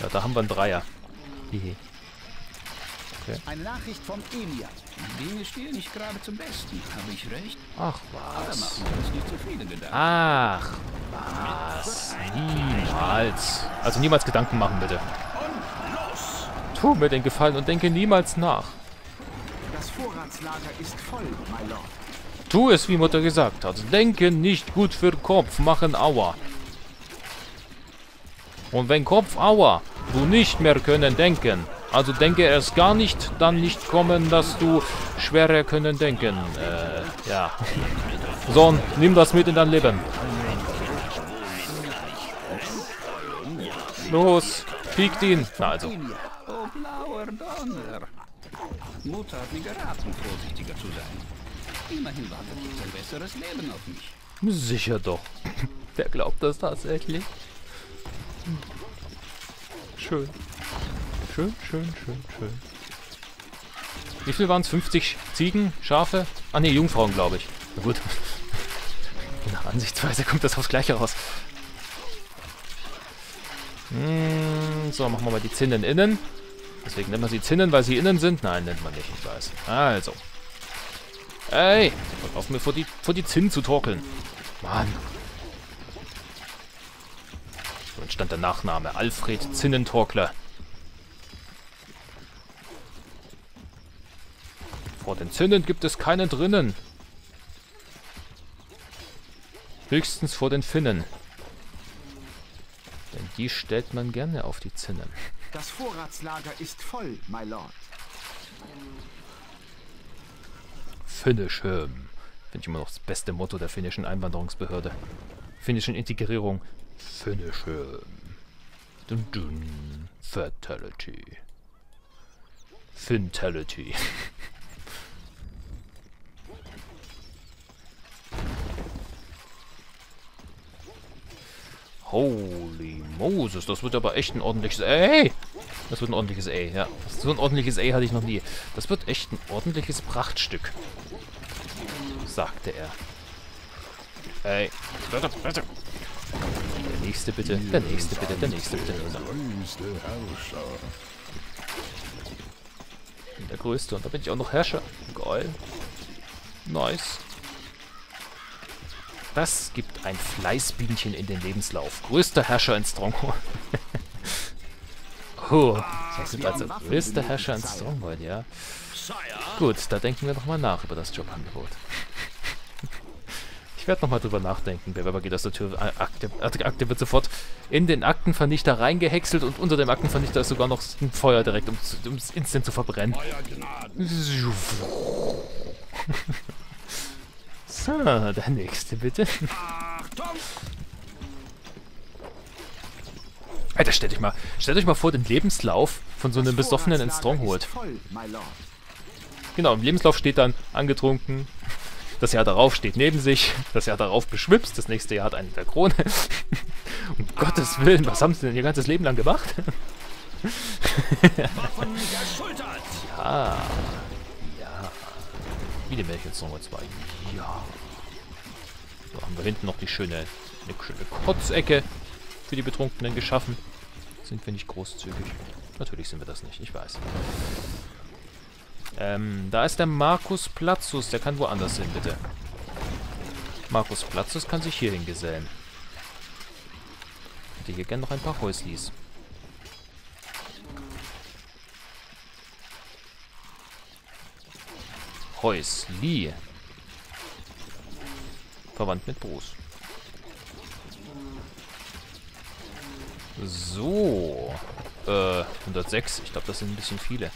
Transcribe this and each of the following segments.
Ja, da haben wir einen Dreier. Hihi. Okay. Eine Nachricht vom Emir. Die Dinge stehen nicht gerade zum Besten. Habe ich recht? Ach Da was. machen wir uns nicht zu viele Gedanken. Ach was. Niemals. Also niemals Gedanken machen, bitte. Und los! Tu mir den Gefallen und denke niemals nach. Das Vorratslager ist voll, my lord. Tu es, wie Mutter gesagt hat. Denken nicht gut für Kopf, machen Aua. Und wenn Kopf Aua, du nicht mehr können denken. Also denke erst gar nicht, dann nicht kommen, dass du schwerer können denken. Ja. Sohn, nimm das mit in dein Leben. Los, piekt ihn. Na also. Oh, blauer Donner. Mutter hat mir geraten, vorsichtiger zu sein. Immerhin wartet jetzt ein besseres Leben auf mich. Sicher doch. Wer glaubt das tatsächlich? Schön. Schön, schön, schön, schön. Wie viel waren es? 50 Ziegen? Schafe? Ah ne, Jungfrauen, glaube ich. Na gut. Nach Ansichtsweise kommt das aufs Gleiche raus. So, machen wir mal die Zinnen innen. Deswegen nennt man sie Zinnen, weil sie innen sind. Nein, nennt man nicht, ich weiß. Also. Ey! Hört auf mir vor die Zinnen zu torkeln. Mann. So entstand der Nachname. Alfred Zinnentorkler. Vor den Zinnen gibt es keinen drinnen. Höchstens vor den Finnen. Denn die stellt man gerne auf die Zinnen. Das Vorratslager ist voll, my lord. Finish him. Finde ich immer noch das beste Motto der finnischen Einwanderungsbehörde. Finnischen Integrierung. Finish him. Dun dun. Fatality. Fintality. Holy Moses, das wird aber echt ein ordentliches Ey! Das wird ein ordentliches Ey, ja. So ein ordentliches Ey hatte ich noch nie. Das wird echt ein ordentliches Prachtstück. Sagte er. Ey. Der nächste bitte, der nächste bitte, der nächste bitte. Der größte und da bin ich auch noch Herrscher. Geil. Nice. Das gibt ein Fleißbienchen in den Lebenslauf. Größter Herrscher in Stronghold. Oh, das sind also größter Herrscher in Stronghold, ja. Gut, da denken wir nochmal nach über das Jobangebot. Ich werde nochmal drüber nachdenken. Bewerber geht aus der Tür. Akte wird sofort in den Aktenvernichter reingehäckselt und unter dem Aktenvernichter ist sogar noch ein Feuer direkt, um es instant zu verbrennen. So, der nächste bitte. Alter, stellt euch mal vor den Lebenslauf von so einem Besoffenen in Stronghold. Genau, im Lebenslauf steht dann angetrunken. Das Jahr darauf steht neben sich. Das Jahr darauf beschwipst. Das nächste Jahr hat einen der Krone. Um Gottes Willen, was haben sie denn ihr ganzes Leben lang gemacht? Ja. Ja. Wie die Märchen Stronghold 2. Ja. So haben wir hinten noch eine schöne Kotzecke für die Betrunkenen geschaffen. Sind wir nicht großzügig? Natürlich sind wir das nicht, ich weiß. Da ist der Marcus Platzus. Der kann woanders hin, bitte. Marcus Platzus kann sich hier hingesellen. Ich hätte hier gerne noch ein paar Häuslis. Häusli. Verwandt mit Bruce. So. 106. Ich glaube, das sind ein bisschen viele.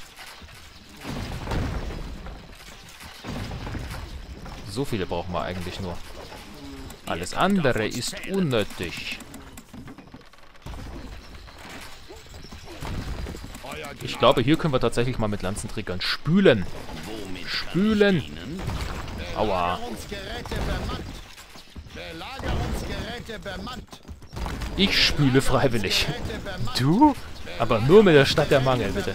So viele brauchen wir eigentlich nur. Alles andere ist unnötig. Ich glaube, hier können wir tatsächlich mal mit Lanzenträgern spülen. Spülen. Aua. Ich spüle freiwillig. Du? Aber nur mit der Stadt der Mangel, bitte.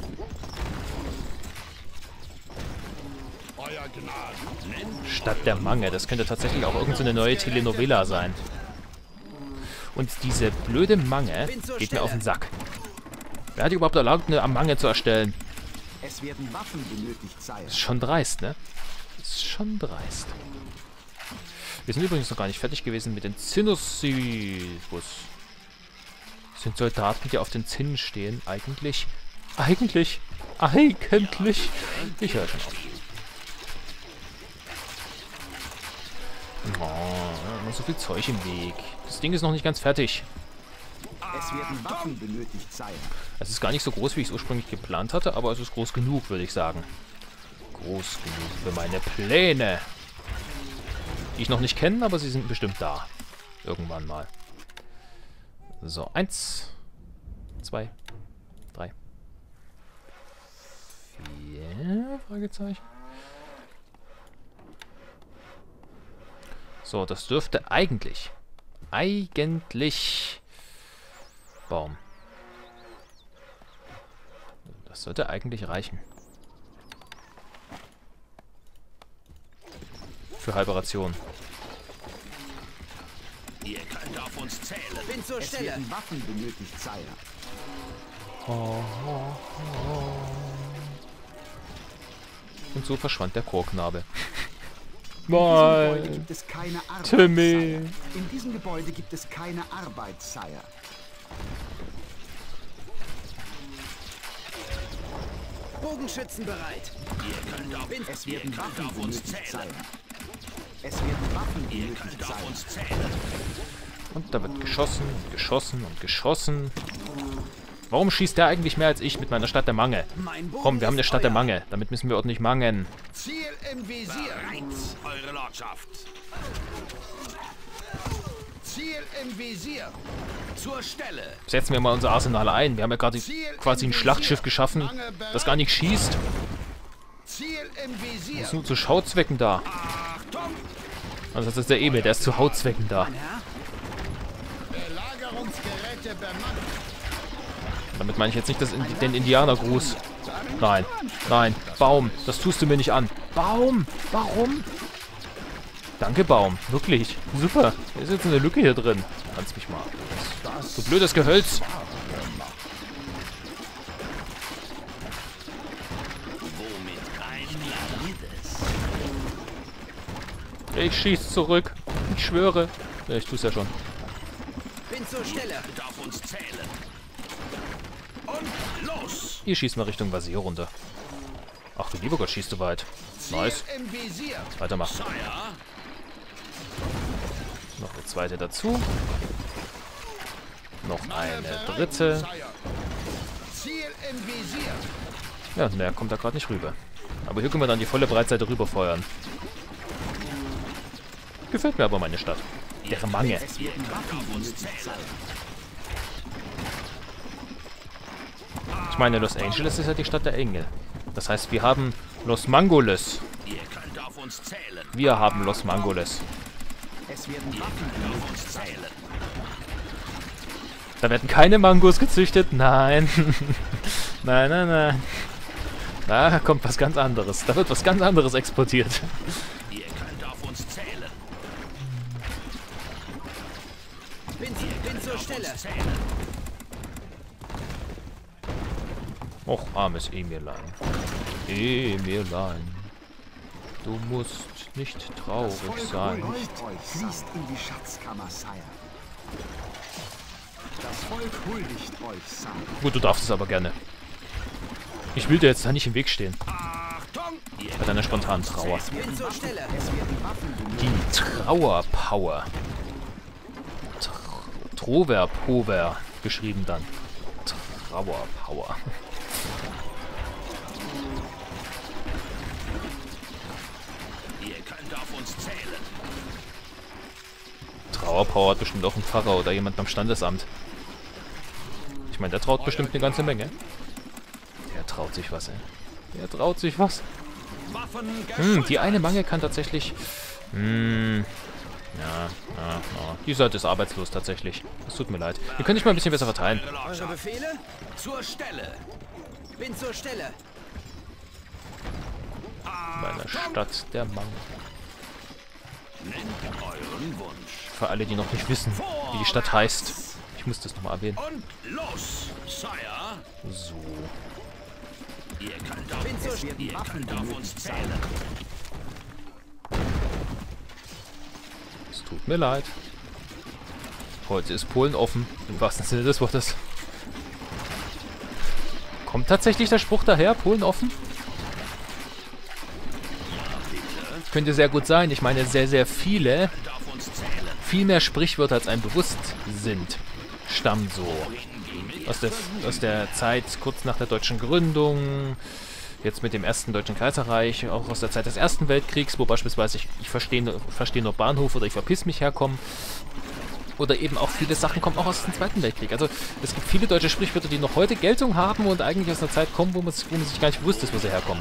Stadt der Mangel. Das könnte tatsächlich auch irgendeine neue Telenovela sein. Und diese blöde Mange geht mir auf den Sack. Wer hat überhaupt erlaubt, eine Amange zu erstellen? Es werden Waffen benötigt, Sire. Das ist schon dreist, ne? Das ist schon dreist. Wir sind übrigens noch gar nicht fertig gewesen mit den Zinnosibus. Das sind Soldaten, die auf den Zinnen stehen. Eigentlich. Ich höre schon auf. Oh, immer so viel Zeug im Weg. Das Ding ist noch nicht ganz fertig. Es werden Waffen benötigt, Sire. Es ist gar nicht so groß, wie ich es ursprünglich geplant hatte, aber es ist groß genug, würde ich sagen. Groß genug für meine Pläne. Die ich noch nicht kenne, aber sie sind bestimmt da. Irgendwann mal. So, 1, 2, 3, 4, Fragezeichen. So, das dürfte eigentlich Baum. Das sollte eigentlich reichen. Für halbe Ration. Ihr könnt auf uns zählen. Bin zur Es Stelle. werden Waffen benötigt, Sire. Und so verschwand der Chorknabe. In diesem Gebäude Nein. gibt es keine Arbeit, Timmy. Sire. In diesem Gebäude gibt es keine Arbeit, Sire. Bogenschützen bereit. Ihr könnt auf, Es ihr werden könnt Waffen auf uns benötigt, zählen. Sire. Es werden Waffen Ihr benötigt, könnt auf Sire. uns zählen. Und da wird geschossen und geschossen und geschossen. Warum schießt der eigentlich mehr als ich mit meiner Stadt der Mange? Mein Bogen Komm, wir haben eine ist Stadt der euer. Mange. Damit müssen wir ordentlich mangen. Ziel im Visier. Bereit, eure Lordschaft. Ziel im Visier. Zur Stelle. Setzen wir mal unser Arsenal ein. Wir haben ja gerade quasi ein Schlachtschiff geschaffen, das gar nicht schießt. Ziel im Visier. Ist nur zu Schauzwecken da. Achtung! Also das ist der Emil, der ist zu Hautzwecken da. Herr? Belagerungsgeräte bemannt. Damit meine ich jetzt nicht den Indianergruß. Nein, nein, Baum, das tust du mir nicht an. Baum, warum? Danke, Baum, wirklich, super. Da ist jetzt eine Lücke hier drin. Kannst mich mal. So blödes Gehölz. Womit greift ihr jedes? Ich schieß zurück. Ich schwöre. Ja, ich tu's ja schon. Bin zur Stelle. Könnt auf uns zählen. Und los! Ihr schießt mal Richtung Vasier runter. Ach du lieber Gott, schießt du weit. Nice. Im Visier. Weitermachen. Sire, Noch eine zweite dazu. Noch eine dritte. Ziel im Visier. Ja, mehr kommt da gerade nicht rüber. Aber hier können wir dann die volle Breitseite rüberfeuern. Gefällt mir aber meine Stadt. Der Mange. Es werden Waffen benötigt, Sire. Ich meine, Los Angeles ist ja die Stadt der Engel. Das heißt, wir haben Los Mangoles. ihr könnt auf uns zählen. Wir haben Los Mangoles. Es werden Waffen Auf benötigt, uns zählen. Da werden keine Mangos gezüchtet. Nein. Nein, nein, nein. Da kommt was ganz anderes. Da wird was ganz anderes exportiert. Ihr könnt auf uns zählen. Bin zur Stelle. Zählen. Och, armes Emillein. Emillein. Du musst nicht traurig sein. huldigt euch, fließt in die Schatzkammer, Sire. Das Volk huldigt euch, Sire. Gut, du darfst es aber gerne. Ich will dir jetzt da nicht im Weg stehen. Achtung! Ihr Bei deiner spontanen Trauer. Bin zur Stelle. Es werden Waffen benötigt. Die Trauerpower. Troverpower geschrieben dann. Trauerpower. Ihr könnt auf uns zählen. Trauerpower hat bestimmt auch ein Pfarrer oder jemand beim Standesamt. Ich meine, der traut bestimmt eine ganze Menge. Der traut sich was, ey. Der traut sich was. Waffen Die eine Mange kann tatsächlich... Ja. Die Seite ist arbeitslos tatsächlich. Es tut mir leid. Ihr könnt euch mal ein bisschen besser verteilen. Eure Befehle? Zur Stelle. Bin zur Stelle. Meine Stadt der Mange. Nennt euren Wunsch. Für alle, die noch nicht wissen, wie die Stadt heißt. Ich muss das nochmal erwähnen. Und los, Sire. So. Ihr könnt auf, Bin zur ihr werden Waffen könnt auf uns benötigt zählen. Es tut mir leid. Heute ist Polen offen, im wahrsten Sinne des Wortes. Kommt tatsächlich der Spruch daher, Polen offen? Könnte sehr gut sein. Ich meine, sehr, sehr viele, Auf uns zählen. viel mehr Sprichwörter als einem bewusst sind, stammen so aus der Zeit kurz nach der deutschen Gründung, jetzt mit dem ersten Deutschen Kaiserreich, auch aus der Zeit des Ersten Weltkriegs, wo beispielsweise ich verstehe nur Bahnhof oder ich verpiss mich herkommen. Oder eben auch viele Sachen kommen auch aus dem Zweiten Weltkrieg. Also es gibt viele deutsche Sprichwörter, die noch heute Geltung haben und eigentlich aus einer Zeit kommen, wo man sich gar nicht bewusst ist, wo sie herkommen.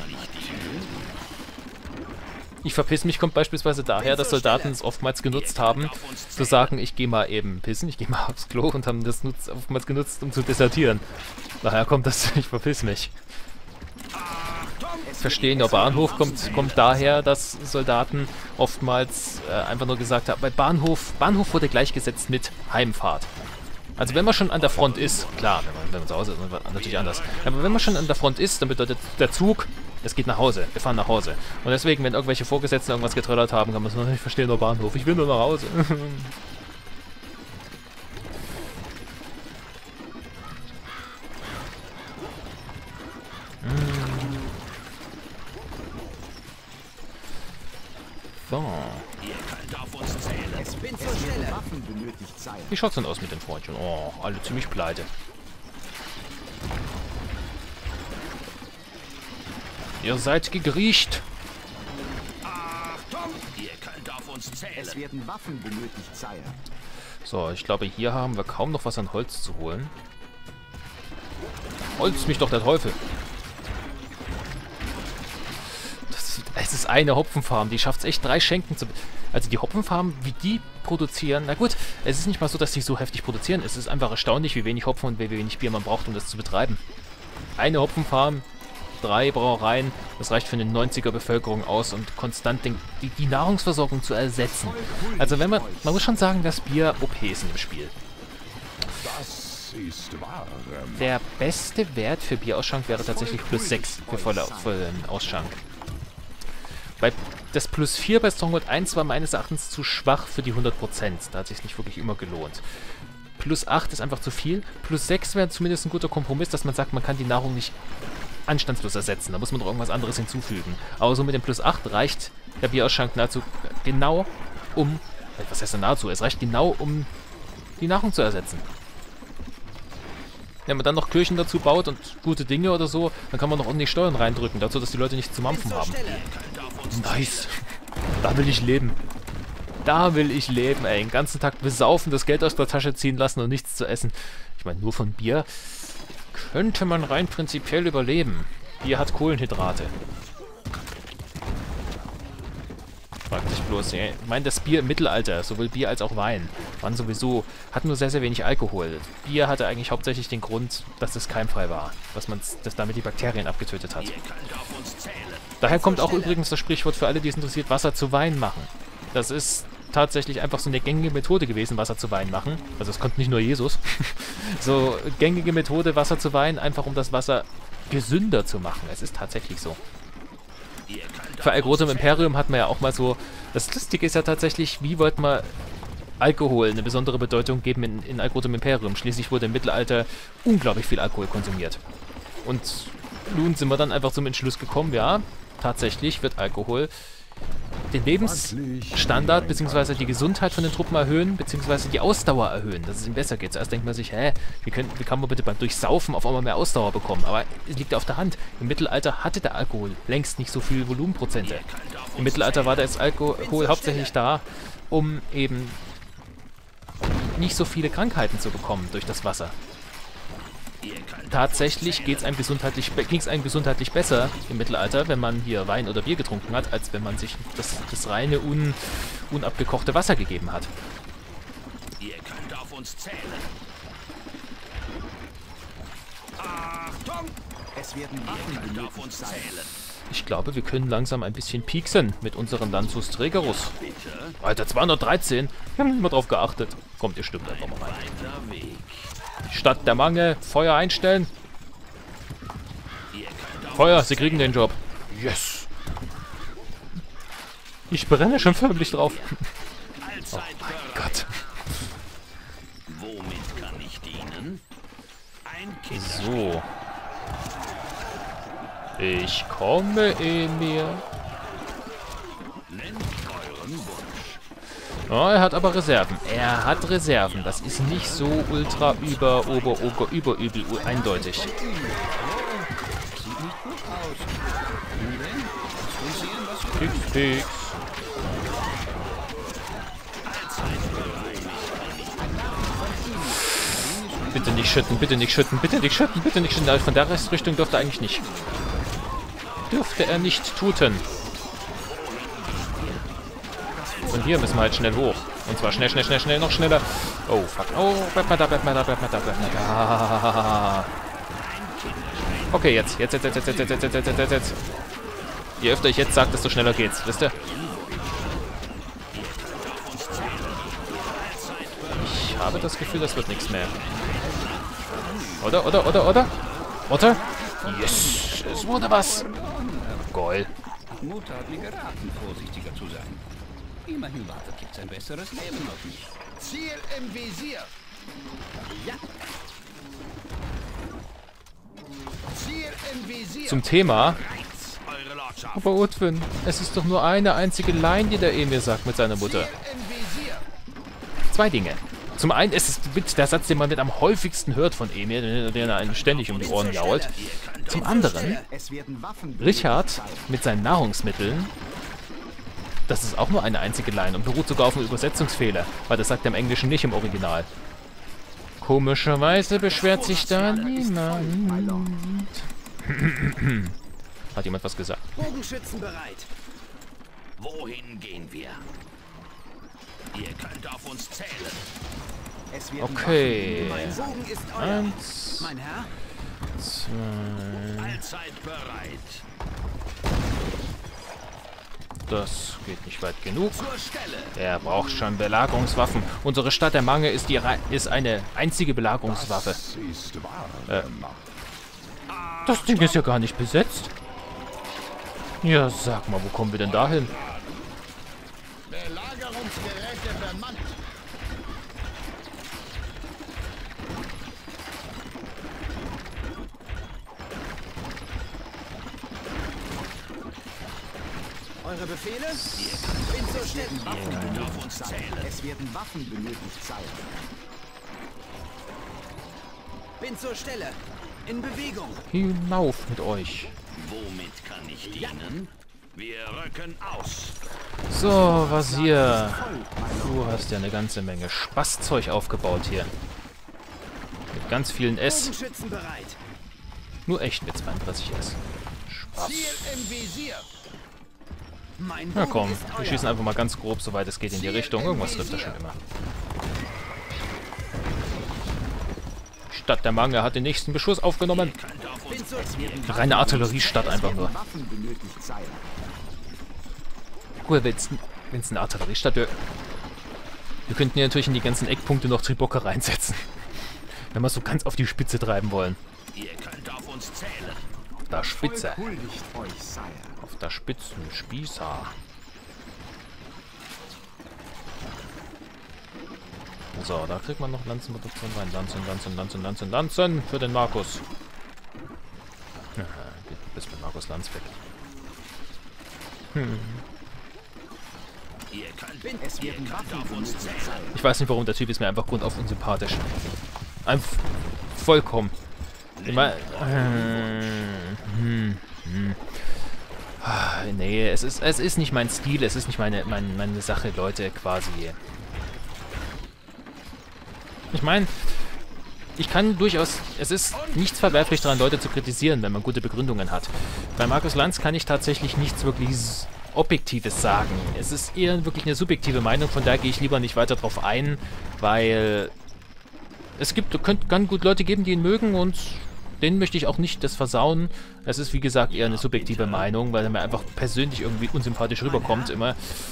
Ich verpiss mich kommt beispielsweise daher, dass Soldaten es oftmals genutzt haben, zu sagen, ich gehe mal eben pissen, ich gehe mal aufs Klo und haben das oftmals genutzt, um zu desertieren. Daher kommt das, ich verpiss mich. Verstehen, der Bahnhof kommt daher, dass Soldaten oftmals einfach nur gesagt haben, bei Bahnhof wurde gleichgesetzt mit Heimfahrt. Also wenn man schon an der Front ist, klar, wenn man zu Hause ist, dann natürlich anders. Aber wenn man schon an der Front ist, dann bedeutet der Zug, es geht nach Hause, wir fahren nach Hause. Und deswegen, wenn irgendwelche Vorgesetzten irgendwas getröllert haben, kann man so, ich verstehe nur Bahnhof, ich will nur nach Hause. So. Bin zur Stelle. Waffen benötigt sein. Wie schaut's denn aus mit den Freundchen? Oh, alle ziemlich pleite. Ihr seid gegriecht. Achtung, ihr könnt auf uns Es zählen. werden Waffen benötigt, Sire. So, ich glaube, hier haben wir kaum noch was an Holz zu holen. Holz mich doch der Teufel. Es ist eine Hopfenfarm, die schafft es echt 3 Schenken zu... Also die Hopfenfarmen, wie die produzieren... Na gut, es ist nicht mal so, dass sie so heftig produzieren. Es ist einfach erstaunlich, wie wenig Hopfen und wie wenig Bier man braucht, um das zu betreiben. Eine Hopfenfarm, 3 Brauereien, das reicht für eine 90er Bevölkerung aus und konstant die Nahrungsversorgung zu ersetzen. Also wenn man muss schon sagen, dass Bier OP ist in dem Spiel. Das ist wahr. Der beste Wert für Bierausschank wäre tatsächlich +6 für vollen Ausschank. Bei das +4 bei Stronghold 1 war meines Erachtens zu schwach für die 100%. Da hat es sich nicht wirklich immer gelohnt. +8 ist einfach zu viel. +6 wäre zumindest ein guter Kompromiss, dass man sagt, man kann die Nahrung nicht anstandslos ersetzen. Da muss man doch irgendwas anderes hinzufügen. Aber so mit dem +8 reicht der Bierausschank nahezu genau um... Was heißt denn nahezu? Es reicht genau, um die Nahrung zu ersetzen. Wenn man dann noch Kirchen dazu baut und gute Dinge oder so, dann kann man noch ordentlich Steuern reindrücken, dazu, dass die Leute nichts zu mampfen haben. Nice. Da will ich leben. Da will ich leben, ey. Den ganzen Tag besaufen, das Geld aus der Tasche ziehen lassen und nichts zu essen. Ich meine, nur von Bier könnte man rein prinzipiell überleben. Bier hat Kohlenhydrate. Fragt sich bloß, ich meine, das Bier im Mittelalter, sowohl Bier als auch Wein, waren sowieso, hatten nur sehr, sehr wenig Alkohol. Bier hatte eigentlich hauptsächlich den Grund, dass es keimfrei war, dass damit die Bakterien abgetötet hat. Daher kommt auch übrigens das Sprichwort für alle, die es interessiert, Wasser zu Wein machen. Das ist tatsächlich einfach so eine gängige Methode gewesen, Wasser zu Wein machen. Also es konnte nicht nur Jesus. So gängige Methode, Wasser zu Wein, einfach um das Wasser gesünder zu machen. Es ist tatsächlich so. Für Algrot im Imperium hat man ja auch mal so... Das Lustige ist ja tatsächlich, wie wollte man Alkohol eine besondere Bedeutung geben in Algrot im Imperium. Schließlich wurde im Mittelalter unglaublich viel Alkohol konsumiert. Und nun sind wir dann einfach zum Entschluss gekommen, ja, tatsächlich wird Alkohol den Lebensstandard bzw. die Gesundheit von den Truppen erhöhen, bzw. die Ausdauer erhöhen, dass es ihnen besser geht. Zuerst denkt man sich, wie kann man bitte beim Durchsaufen auf einmal mehr Ausdauer bekommen? Aber es liegt auf der Hand. Im Mittelalter hatte der Alkohol längst nicht so viel Volumenprozente. Im Mittelalter war das Alkohol hauptsächlich da, um eben nicht so viele Krankheiten zu bekommen durch das Wasser. Tatsächlich ging es einem gesundheitlich besser im Mittelalter, wenn man hier Wein oder Bier getrunken hat, als wenn man sich das reine, unabgekochte Wasser gegeben hat. Ihr könnt auf uns zählen. Achtung, Es werden Waffen ihr könnt auf benötigt uns sein. zählen. Ich glaube, wir können langsam ein bisschen pieksen mit unseren Lanzus Tregerus. Alter, 213? Wir haben nicht mal drauf geachtet. Kommt, ihr stimmt einfach mal rein. Stadt der Mange, Feuer einstellen. Feuer, sie kriegen den Job. Yes. Ich brenne schon förmlich drauf. Oh mein Gott. Womit kann ich dienen? Ein Kind. So. Ich komme, Emir. Nennt euren Wunsch. Oh, er hat aber Reserven. Er hat Reserven. Das ist nicht so ultra übel eindeutig. Sieht nicht gut aus. Nun denn, lass uns sehen, was wir Fix, fix. Bitte nicht schütten, bitte nicht schütten, bitte nicht schütten, bitte nicht schütten. Von der Restrichtung dürfte er eigentlich nicht. Dürfte er nicht tuten. Von hier müssen wir halt schnell hoch. Und zwar schnell, schnell, schnell, schnell, noch schneller. Oh, fuck. Oh, bleib mal da, bleib mal da, bleib mal da, bleib mal da. Okay, jetzt. Jetzt. Je öfter ich jetzt sage, desto schneller geht's. Wisst ihr? Ich habe das Gefühl, das wird nichts mehr. Oder? Oder? Yes! Es wurde was! Geil. Mutter hat mir geraten, vorsichtiger zu sein. Immerhin wartet jetzt ein besseres Leben auf mich. Ziel im Visier. Ja. Ziel im Visier. Zum Thema. Eure Lordschaft. Aber Utwin, es ist doch nur eine einzige Line, die der Emir sagt mit seiner Mutter. Im Visier. Zwei Dinge. Zum einen ist es mit der Satz, den man mit am häufigsten hört von Emir, der einem ständig um die Ohren jault. Zum anderen, Es werden Waffen. Richard mit seinen Nahrungsmitteln, das ist auch nur eine einzige Line und beruht sogar auf einem Übersetzungsfehler, weil das sagt er im Englischen nicht im Original. Komischerweise beschwert sich da niemand. Hat jemand was gesagt? Bogenschützen bereit. Wohin gehen wir? Ihr könnt auf uns zählen. Es werden Okay. Mein Bogen ist euer. 1, Mein Herr, 2. Allzeit bereit. Das geht nicht weit genug. Zur Stelle. Er braucht schon Belagerungswaffen. Unsere Stadt der Mange ist, ist eine einzige Belagerungswaffe. Das ist wahr. Das Ding ist ja gar nicht besetzt. Ja, sag mal, wo kommen wir denn da hin? Belagerungsgeräte bemannt. eure Befehle? Bin zur Stelle. Auf uns zählen. Es werden Waffen benötigt sein. Bin zur Stelle. In Bewegung. Hinauf mit euch. Womit kann ich dienen? Wir rücken aus. So, Wazir. Du hast ja eine ganze Menge Spaßzeug aufgebaut hier. Mit ganz vielen S. Bogenschützen bereit. Nur echt mit 32 S. Spaß. Ziel im Visier. Mein Na Bogen komm, ist wir euer. schießen einfach mal ganz grob, soweit es geht, in die Richtung. Irgendwas trifft er schon immer. Stadt der Mange hat den nächsten Beschuss aufgenommen. Bin zur Reine Artilleriestadt einfach nur. Waffen benötigt sein. Gut, wenn es eine Artilleriestadt wäre. Wir könnten ja natürlich in die ganzen Eckpunkte noch Tribocke reinsetzen. Wenn wir es so ganz auf die Spitze treiben wollen. Ihr könnt auf uns zählen. Auf der Spitze. Volk huldigt euch, Sire. Auf der Spitzenspießer. So, da kriegt man noch Lanzenproduktion rein. Lanzen für den Markus. Ja, geht bis mit Markus Lanz weg. Ihr könnt, Es werden Waffen benötigt sein. Ich weiß nicht warum, der Typ ist mir einfach grundauf unsympathisch. Einfach vollkommen. Immer, nee, es ist nicht mein Stil, es ist nicht meine Sache, Leute quasi. Ich meine, ich kann durchaus, es ist nichts verwerflich daran, Leute zu kritisieren, wenn man gute Begründungen hat. Bei Markus Lanz kann ich tatsächlich nichts wirklich Objektives sagen. Es ist eher wirklich eine subjektive Meinung, von daher gehe ich lieber nicht weiter drauf ein, weil es kann gut Leute geben, die ihn mögen und denen möchte ich auch nicht das versauen. Es ist, wie gesagt, eher eine subjektive Meinung, weil er mir einfach persönlich irgendwie unsympathisch rüberkommt immer.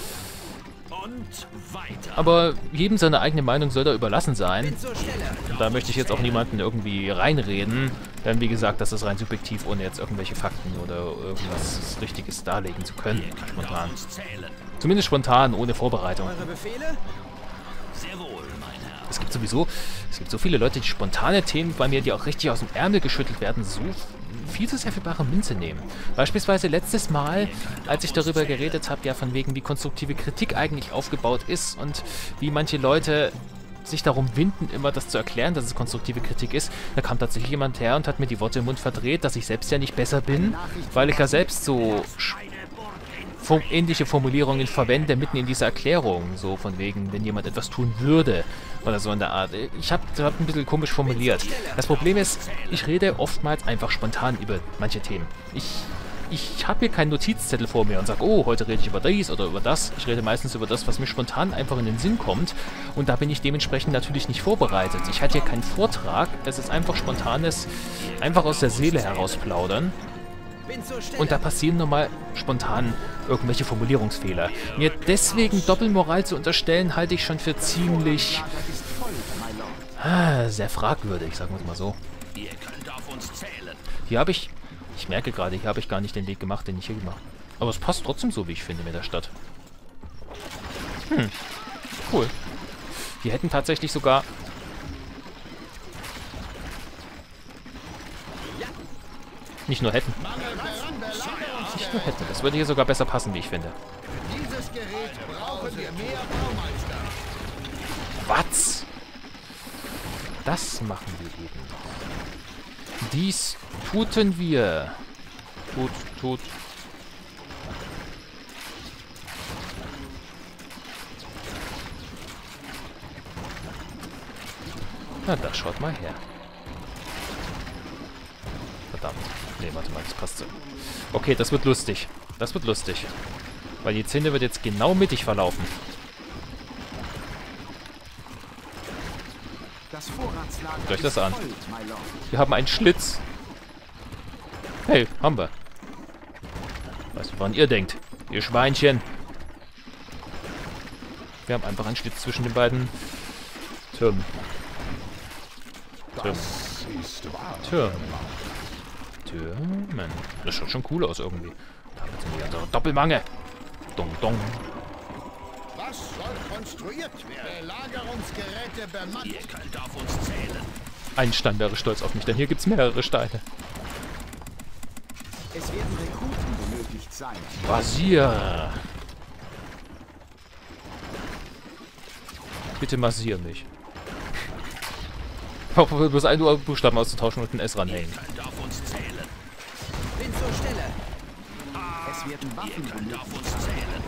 Aber jedem seine eigene Meinung soll da überlassen sein. Bin zur Stelle. Und da möchte ich jetzt auch niemanden irgendwie reinreden. Denn wie gesagt, das ist rein subjektiv, ohne jetzt irgendwelche Fakten oder irgendwas Richtiges darlegen zu können. Spontan. Zumindest spontan, ohne Vorbereitung. Eure Befehle? Sehr wohl, mein Herr. Es gibt so viele Leute, die spontane Themen bei mir, die auch richtig aus dem Ärmel geschüttelt werden, so viel zu sehr für bare Münze nehmen. Beispielsweise letztes Mal, als ich darüber geredet habe, ja von wegen, wie konstruktive Kritik eigentlich aufgebaut ist und wie manche Leute sich darum winden, immer das zu erklären, dass es konstruktive Kritik ist, da kam tatsächlich jemand her und hat mir die Worte im Mund verdreht, dass ich selbst ja nicht besser bin, weil ich ja selbst so ähnliche Formulierungen verwende, mitten in dieser Erklärung. So von wegen, wenn jemand etwas tun würde oder so in der Art. Ich hab ein bisschen komisch formuliert. Das Problem ist, ich rede oftmals einfach spontan über manche Themen. Ich habe hier keinen Notizzettel vor mir und sage, oh, heute rede ich über dies oder über das. Ich rede meistens über das, was mir spontan einfach in den Sinn kommt. Und da bin ich dementsprechend natürlich nicht vorbereitet. Ich hatte hier keinen Vortrag. Es ist einfach spontanes, einfach aus der Seele heraus plaudern. Und da passieren nochmal spontan irgendwelche Formulierungsfehler. Mir deswegen Doppelmoral zu unterstellen, halte ich schon für ziemlich sehr fragwürdig, sagen wir es mal so. Ihr könnt auf uns zählen. Hier habe ich merke gerade, hier habe ich gar nicht den Weg gemacht, den ich hier gemacht habe. Aber es passt trotzdem so, wie ich finde, mit der Stadt. Cool. Die hätten tatsächlich sogar... Nicht nur hätten. Nicht nur hätten. Das würde hier sogar besser passen, wie ich finde. Dieses Gerät brauchen wir mehr Baumeister. Was? Das machen wir eben. Dies tuten wir. Tut. Na, da schaut mal her. Verdammt. Nee, warte mal, das passt so. Okay, das wird lustig. Das wird lustig. Weil die Zinne wird jetzt genau mittig verlaufen. Das Vorratslager Guckt euch das ist an. voll, my lord. Wir haben einen Schlitz. Hey, haben wir. Weißt du, woran ihr denkt? Ihr Schweinchen. Wir haben einfach einen Schlitz zwischen den beiden Türmen. Das ist wahr. Türmen. Das schaut schon cool aus irgendwie. Da haben wir jetzt eine andere Doppelmange. Dong, dong. Was soll konstruiert werden? Belagerungsgeräte bemannt. Ihr könnt auf uns zählen. Ein Stein wäre stolz auf mich, denn hier gibt es mehrere Steine. Es werden Rekruten benötigt sein. Massier. Bitte massier mich. Ich hoffe, bloß ein Buchstaben auszutauschen und ein S ranhängen. Könnt auf uns zählen. Bin zur Stelle. Es werden Waffen Könnt auf benötigt uns sein. zählen.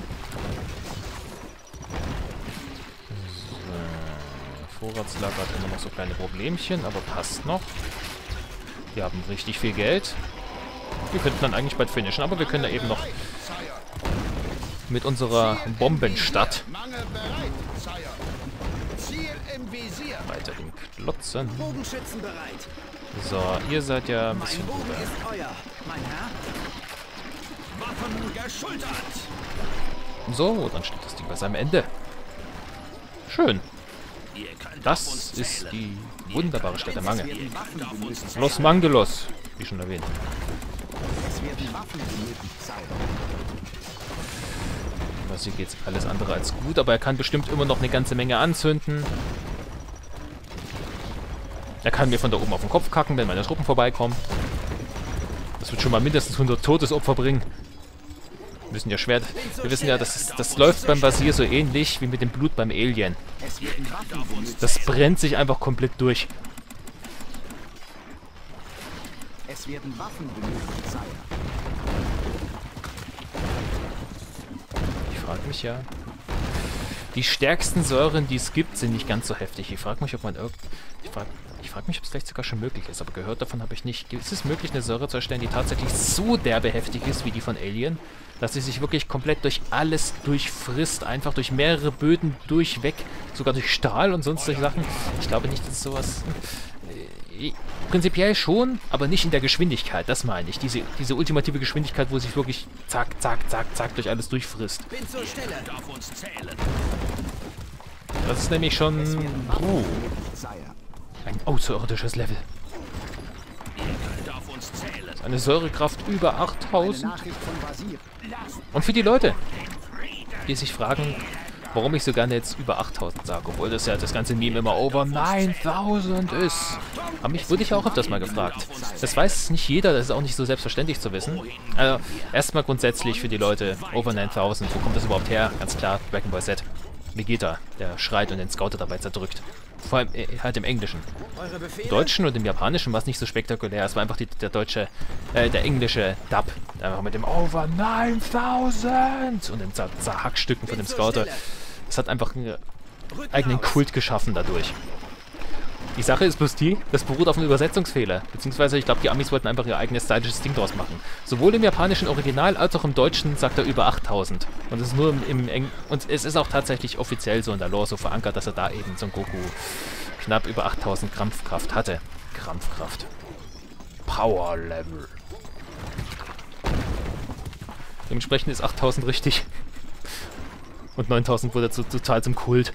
Vorratslager hat immer noch so kleine Problemchen, aber passt noch. Wir haben richtig viel Geld. Wir könnten dann eigentlich bald finishen, aber wir können da eben noch mit unserer Bombenstadt Mangel bereit, Sire. Ziel im Visier. weiterhin klotzen. Bogenschützen bereit. So, ihr seid ja ein Mein bisschen Bogen drüber. ist euer, mein Herr. Waffen geschultert. So, dann steht das Ding bei seinem Ende. Schön. Ihr könnt auf Das uns ist zählen. die wunderbare Stadt der Mangel. Werden Waffen benötigt sein. Los Mangelos, wie schon erwähnt. Es werden Waffen benötigt sein. Was hier geht's alles andere als gut, aber er kann bestimmt immer noch eine ganze Menge anzünden. Er kann mir von da oben auf den Kopf kacken, wenn meine Truppen vorbeikommen. Das wird schon mal mindestens 100 Todesopfer bringen. Wir wissen ja, das läuft beim Basier so ähnlich wie mit dem Blut beim Alien. Es werden Waffen benötigt. Das brennt sich einfach komplett durch. Es werden Waffen benötigt sein. Ich frage mich ja. Die stärksten Säuren, die es gibt, sind nicht ganz so heftig. Ich frage mich, ob man Ich frage mich, ob es vielleicht sogar schon möglich ist, aber gehört davon habe ich nicht. Ist es möglich, eine Säure zu erstellen, die tatsächlich so derbe heftig ist wie die von Alien? Dass sie sich wirklich komplett durch alles durchfrisst, einfach durch mehrere Böden durchweg, sogar durch Stahl und sonst solche Sachen. Ich glaube nicht, dass es sowas... prinzipiell schon, aber nicht in der Geschwindigkeit, das meine ich. Diese ultimative Geschwindigkeit, wo sich wirklich zack, zack, zack, zack durch alles durchfrisst. Bin zur Stelle. Auf uns zählen. Das ist nämlich schon... ein außerirdisches Level. Ihr könnt auf uns zählen. Eine Säurekraft über 8000. Nachricht von Basir. Und für die Leute, die sich fragen, warum ich so gerne jetzt über 8000 sage, obwohl das ja das ganze Meme immer over 9000 ist. Aber mich wurde ich auch öfters mal gefragt. Das weiß nicht jeder, das ist auch nicht so selbstverständlich zu wissen. Also erstmal grundsätzlich für die Leute, over 9000, wo kommt das überhaupt her? Ganz klar, Dragon Ball Z. Vegeta, der schreit und den Scouter dabei zerdrückt. Vor allem halt im Englischen. Eure Befehle? Im Deutschen und im Japanischen war es nicht so spektakulär. Es war einfach der englische Dub. Einfach mit dem Over 9000 und den Zerhackstücken von dem Scouter. Es hat einfach einen eigenen Kult geschaffen dadurch. Die Sache ist bloß die, das beruht auf einem Übersetzungsfehler. Beziehungsweise, ich glaube, die Amis wollten einfach ihr eigenes stylisches Ding draus machen. Sowohl im japanischen Original als auch im Deutschen sagt er über 8000. Und es ist nur und es ist auch tatsächlich offiziell so in der Lore so verankert, dass er da eben Son Goku knapp über 8000 Krampfkraft hatte. Krampfkraft. Power Level. Dementsprechend ist 8000 richtig. Und 9000 wurde total zum Kult.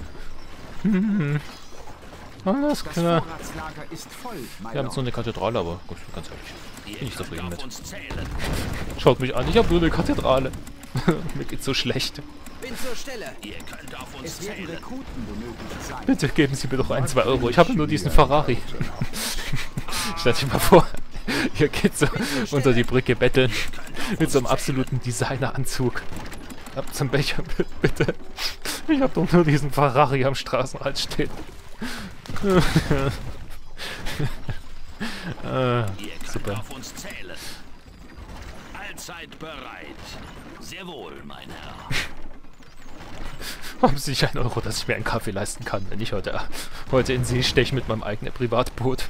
Alles Das klar. Vorratslager ist voll, my Wir haben jetzt Lord. nur eine Kathedrale, aber gut, ganz ehrlich. Bin ich zufrieden mit. Auf uns zählen. Schaut mich an, ich habe nur eine Kathedrale. Mir geht's so schlecht. Bin zur Stelle. Ihr könnt auf uns Es werden zählen. Rekruten benötigt sein. Bitte geben Sie mir doch 1, 2 Euro. Ich habe nur diesen Ferrari. Stellt euch mal vor, ihr geht so unter die Brücke betteln mit so einem absoluten Designeranzug. Habt zum Becher, bitte. Ich habe doch nur diesen Ferrari am Straßenrand stehen. Ihr könnt super. auf uns zählen. Allzeit bereit. Sehr wohl, mein Herr. Haben Sie nicht 1 Euro, dass ich mir einen Kaffee leisten kann, wenn ich heute in den See steche mit meinem eigenen Privatboot?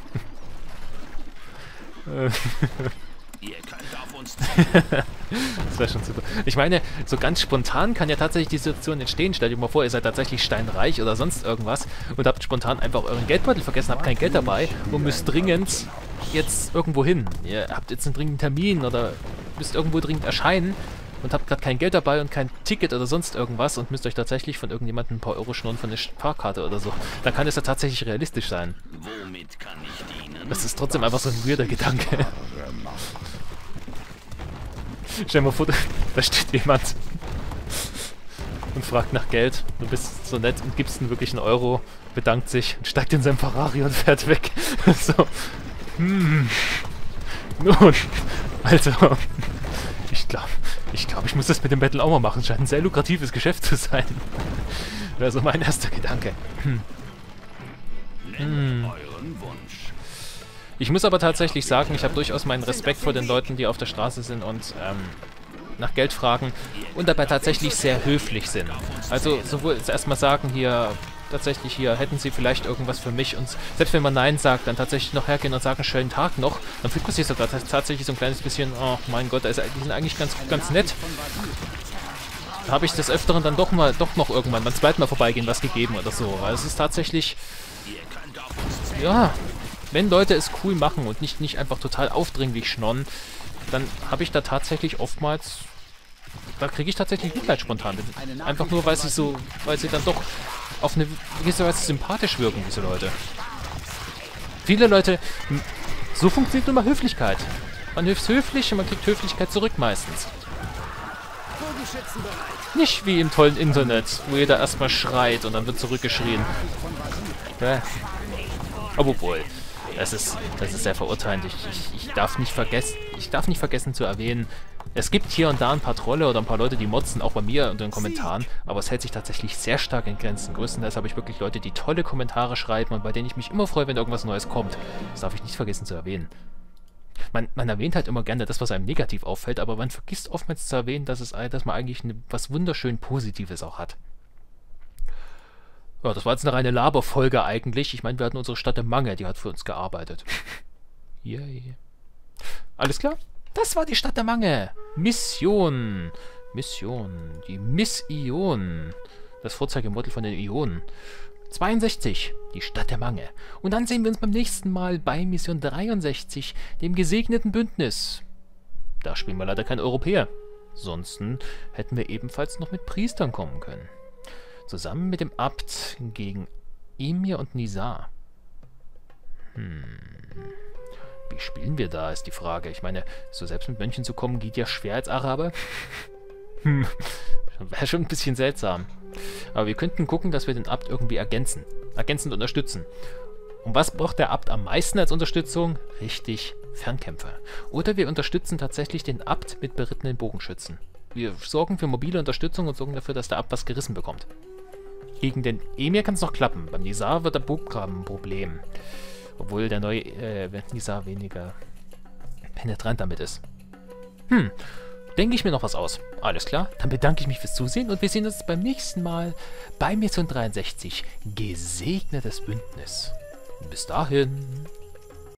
Ihr könnt auf uns zählen. Das wäre schon super. Ich meine, so ganz spontan kann ja tatsächlich die Situation entstehen. Stellt euch mal vor, ihr seid tatsächlich steinreich oder sonst irgendwas und habt spontan einfach euren Geldbeutel vergessen, habt kein Geld dabei und müsst dringend jetzt irgendwo hin. Ihr habt jetzt einen dringenden Termin oder müsst irgendwo dringend erscheinen und habt gerade kein Geld dabei und kein Ticket oder sonst irgendwas und müsst euch tatsächlich von irgendjemandem ein paar Euro schnurren von der Fahrkarte oder so. Dann kann es ja tatsächlich realistisch sein. Womit kann ich dienen? Das ist trotzdem einfach so ein weirder Gedanke. Stell dir mal vor, da steht jemand und fragt nach Geld. Du bist so nett und gibst ihm wirklich 1 Euro, bedankt sich und steigt in sein Ferrari und fährt weg. So. Nun, also, ich glaube, ich muss das mit dem Battle auch mal machen. Scheint ein sehr lukratives Geschäft zu sein. Wäre so mein erster Gedanke. Nennt euren Wunsch. Ich muss aber tatsächlich sagen, ich habe durchaus meinen Respekt vor den Leuten, die auf der Straße sind und nach Geld fragen und dabei tatsächlich sehr höflich sind. Also sowohl erstmal sagen hier, tatsächlich hier, hätten sie vielleicht irgendwas für mich und selbst wenn man Nein sagt, dann tatsächlich noch hergehen und sagen, schönen Tag noch, dann fühlt man sich sogar tatsächlich so ein kleines bisschen, oh mein Gott, die sind eigentlich ganz nett. Da habe ich des Öfteren dann doch noch irgendwann beim zweiten Mal vorbeigehen was gegeben oder so. Weil es ist tatsächlich, ja, wenn Leute es cool machen und nicht einfach total aufdringlich schnorren, dann habe ich da tatsächlich oftmals, da kriege ich tatsächlich Mitleid spontan. Einfach nur, weil sie dann doch auf eine gewisse Weise sympathisch wirken, diese Leute. Viele Leute, so funktioniert nun mal Höflichkeit. Man hilft höflich und man kriegt Höflichkeit zurück meistens. Bogenschützen bereit. Nicht wie im tollen Internet, wo jeder erstmal schreit und dann wird zurückgeschrien. Ja. Obwohl, das ist sehr verurteilend. Ich darf nicht vergessen zu erwähnen, es gibt hier und da ein paar Trolle oder ein paar Leute, die motzen, auch bei mir unter den Kommentaren, aber es hält sich tatsächlich sehr stark in Grenzen. Größtenteils habe ich wirklich Leute, die tolle Kommentare schreiben und bei denen ich mich immer freue, wenn irgendwas Neues kommt. Das darf ich nicht vergessen zu erwähnen. Man erwähnt halt immer gerne das, was einem negativ auffällt, aber man vergisst oftmals zu erwähnen, dass man eigentlich was wunderschön Positives auch hat. Ja, das war jetzt eine reine Laberfolge eigentlich. Ich meine, wir hatten unsere Stadt der Mange, die hat für uns gearbeitet. Yay. Alles klar? Das war die Stadt der Mange. Mission. Mission. Die Mission. Das Vorzeigemodell von den Ionen. 62. Die Stadt der Mange. Und dann sehen wir uns beim nächsten Mal bei Mission 63, dem gesegneten Bündnis. Da spielen wir leider kein Europäer. Sonst hätten wir ebenfalls noch mit Priestern kommen können. Zusammen mit dem Abt gegen Emir und Nizar. Wie spielen wir da, ist die Frage. Ich meine, so selbst mit Mönchen zu kommen, geht ja schwer als Araber. Wäre schon ein bisschen seltsam. Aber wir könnten gucken, dass wir den Abt irgendwie ergänzend unterstützen. Und was braucht der Abt am meisten als Unterstützung? Richtig, Fernkämpfer. Oder wir unterstützen tatsächlich den Abt mit berittenen Bogenschützen. Wir sorgen für mobile Unterstützung und sorgen dafür, dass der Abt was gerissen bekommt. Gegen den Emir kann es noch klappen. Beim Nizar wird der Burggraben ein Problem. Obwohl der neue Nizar weniger penetrant damit ist. Denke ich mir noch was aus. Alles klar, dann bedanke ich mich fürs Zusehen und wir sehen uns beim nächsten Mal bei Mission 63. Gesegnetes Bündnis. Bis dahin.